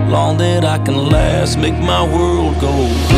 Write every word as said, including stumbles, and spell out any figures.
long that I can last, make my world go